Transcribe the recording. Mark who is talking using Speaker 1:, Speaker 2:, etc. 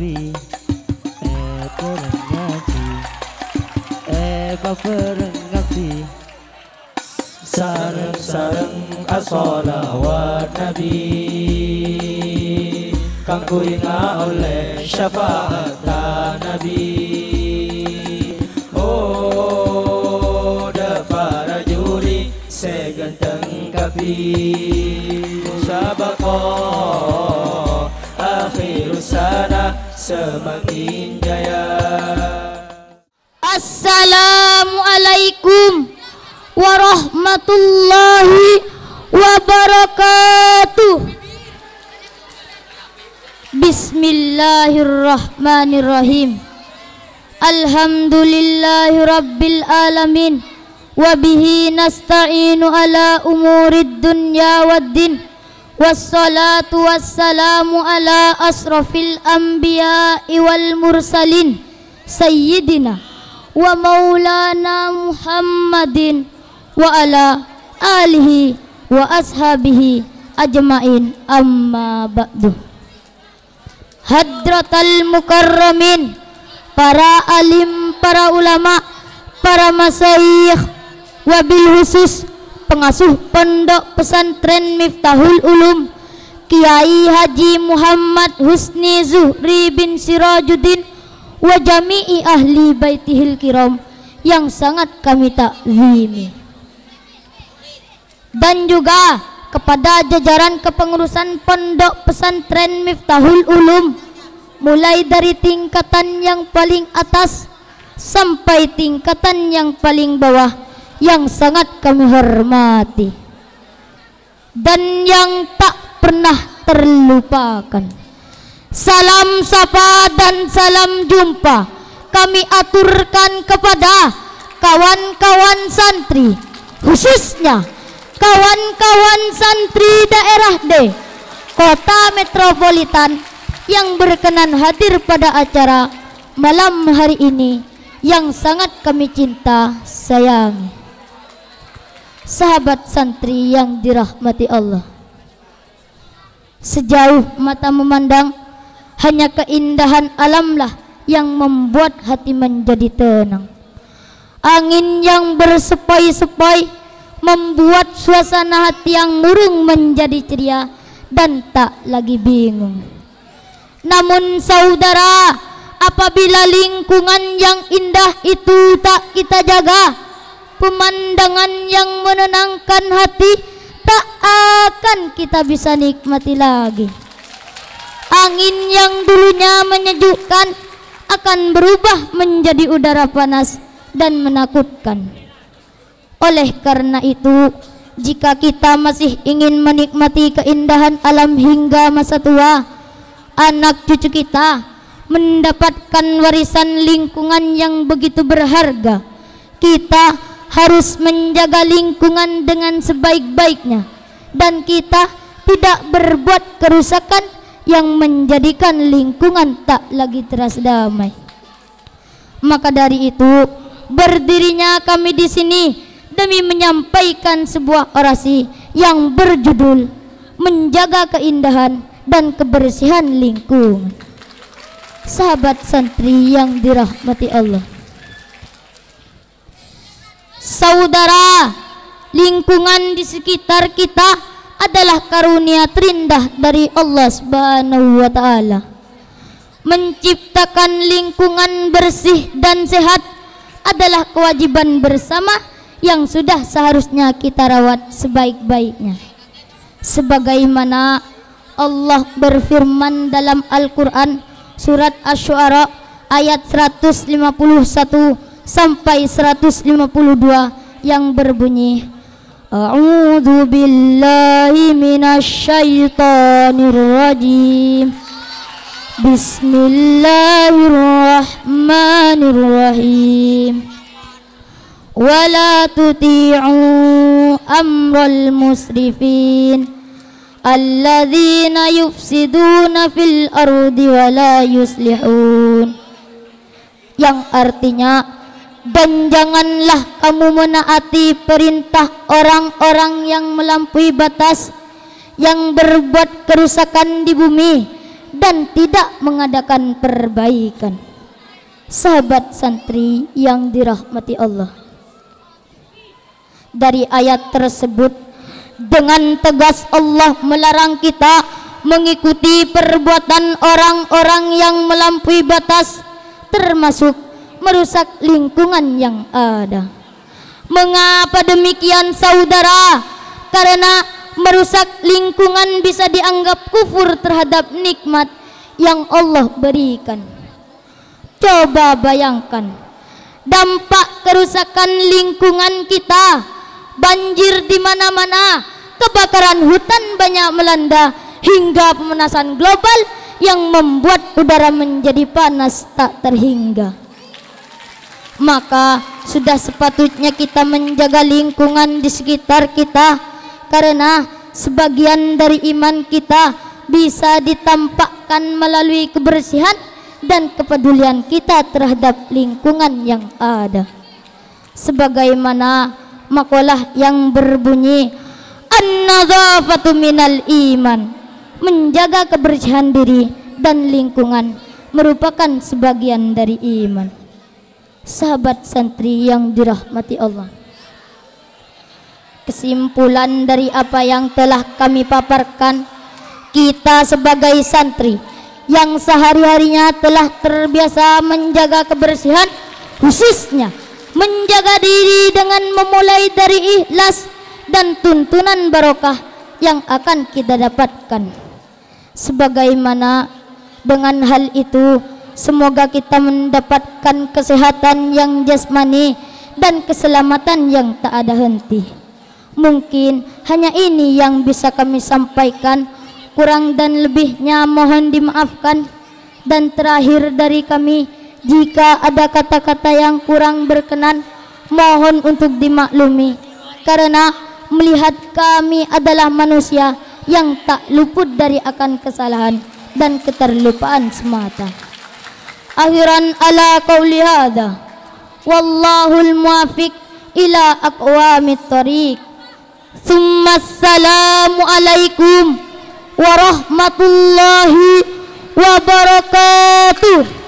Speaker 1: Nabi terengati baperengati sareng-sareng as-salawat Nabi kang kuinga oleh syafaat Nabi. Oh da para juri seganteng kapi musabaqah akhirus sana semakin jaya.
Speaker 2: Assalamualaikum warahmatullahi wabarakatuh. Bismillahirrahmanirrahim. Alhamdulillahi rabbil alamin. Wabihi nasta'inu ala umurid dunya waddin. Wassalatu wassalamu ala asrafil anbiya'i wal mursalin Sayyidina wa maulana Muhammadin wa ala alihi wa ashabihi ajmain, amma ba'du. Hadratal mukarramin, para alim, para ulama, para masyayikh, wabil khusus pengasuh pondok pesantren Miftahul Ulum Kiai Haji Muhammad Husni Zuhri bin Sirajuddin wa jami'i ahli baitihil kiram yang sangat kami takzimi, dan juga kepada jajaran kepengurusan pondok pesantren Miftahul Ulum mulai dari tingkatan yang paling atas sampai tingkatan yang paling bawah yang sangat kami hormati dan yang tak pernah terlupakan. Salam sapa dan salam jumpa kami aturkan kepada kawan-kawan santri, khususnya kawan-kawan santri daerah D Kota Metropolitan yang berkenan hadir pada acara malam hari ini yang sangat kami cinta sayangi. Sahabat santri yang dirahmati Allah, sejauh mata memandang hanya keindahan alamlah yang membuat hati menjadi tenang. Angin yang bersepoi-sepoi membuat suasana hati yang murung menjadi ceria dan tak lagi bingung. Namun saudara, apabila lingkungan yang indah itu tak kita jaga, pemandangan yang menenangkan hati tak akan kita bisa nikmati lagi. Angin yang dulunya menyejukkan akan berubah menjadi udara panas dan menakutkan. Oleh karena itu, jika kita masih ingin menikmati keindahan alam hingga masa tua, anak cucu kita mendapatkan warisan lingkungan yang begitu berharga, kita harus menjaga lingkungan dengan sebaik-baiknya, dan kita tidak berbuat kerusakan yang menjadikan lingkungan tak lagi terasa damai. Maka dari itu, berdirinya kami di sini demi menyampaikan sebuah orasi yang berjudul menjaga keindahan dan kebersihan lingkungan. Sahabat santri yang dirahmati Allah, saudara, lingkungan di sekitar kita adalah karunia terindah dari Allah Subhanahu wa ta'ala. Menciptakan lingkungan bersih dan sehat adalah kewajiban bersama yang sudah seharusnya kita rawat sebaik-baiknya. Sebagaimana Allah berfirman dalam Al-Quran surat Asy-Syu'ara ayat 151 sampai 152 yang berbunyi, A'udzu billahi minasyaitonir rajim. Bismillahirrahmanirrahim. Wala tuti'u amral musrifin alladzina yufsiduna fil ardi wala yuslihun. Yang artinya, dan janganlah kamu menaati perintah orang-orang yang melampaui batas, yang berbuat kerusakan di bumi, dan tidak mengadakan perbaikan. Sahabat santri yang dirahmati Allah, dari ayat tersebut dengan tegas Allah melarang kita mengikuti perbuatan orang-orang yang melampaui batas, termasuk merusak lingkungan yang ada. Mengapa demikian saudara? Karena merusak lingkungan bisa dianggap kufur terhadap nikmat yang Allah berikan. Coba bayangkan dampak kerusakan lingkungan kita, banjir di mana-mana, kebakaran hutan banyak melanda, hingga pemanasan global yang membuat udara menjadi panas tak terhingga. Maka sudah sepatutnya kita menjaga lingkungan di sekitar kita, karena sebagian dari iman kita bisa ditampakkan melalui kebersihan dan kepedulian kita terhadap lingkungan yang ada. Sebagaimana makalah yang berbunyi, an-nadzafatu minal iman, menjaga kebersihan diri dan lingkungan merupakan sebagian dari iman. Sahabat santri yang dirahmati Allah, kesimpulan dari apa yang telah kami paparkan, kita sebagai santri yang sehari-harinya telah terbiasa menjaga kebersihan, khususnya menjaga diri dengan memulai dari ikhlas dan tuntunan barokah yang akan kita dapatkan. Sebagaimana dengan hal itu, semoga kita mendapatkan kesehatan yang jasmani dan keselamatan yang tak ada henti. Mungkin hanya ini yang bisa kami sampaikan, kurang dan lebihnya mohon dimaafkan. Dan terakhir dari kami, jika ada kata-kata yang kurang berkenan, mohon untuk dimaklumi, karena melihat kami adalah manusia yang tak luput dari akan kesalahan dan keterlupaan semata. Akhiran ala qauli hadza, wallahul muwaffiq ila aqwamit thariq. Tsumma assalamu alaikum warahmatullahi wabarakatuh.